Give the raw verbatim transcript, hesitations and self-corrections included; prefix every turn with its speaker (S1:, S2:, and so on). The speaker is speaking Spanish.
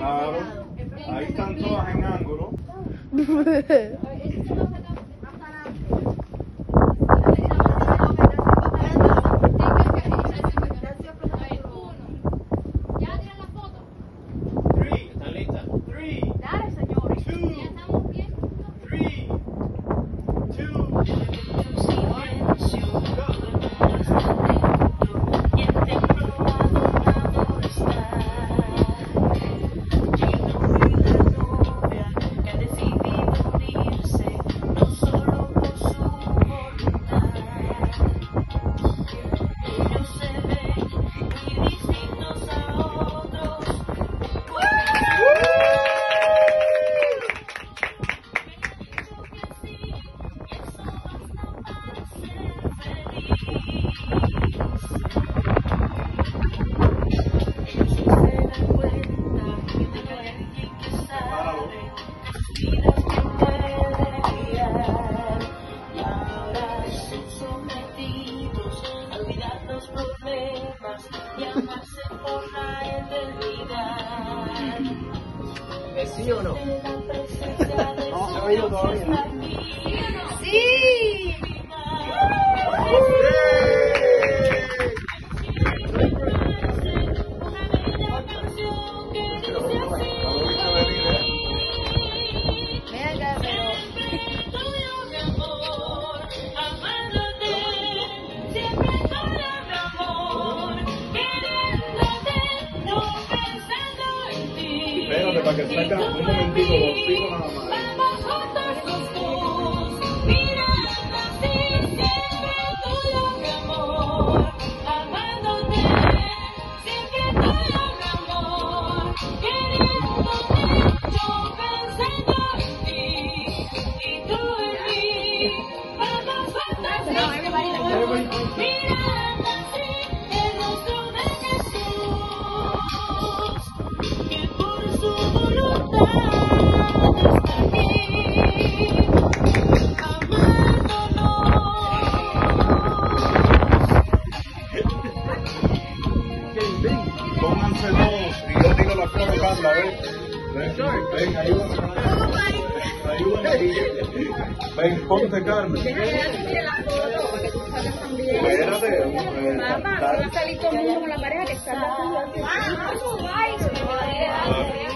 S1: Claro. Ahí están todas en ángulo.
S2: ¿Sí o no?
S1: No se ha oído todavía.
S3: ¡Sí! Venga, pero...
S1: Espérate para que saca un momentito los picos nada más. Pónganse todos y yo digo la flor Carla, ven. Ven, ven, ayúdame. Ayúdame. Ven, ponte Carmen. Espérate.
S3: Mamá, van a salir todo el mundo con la pareja que está.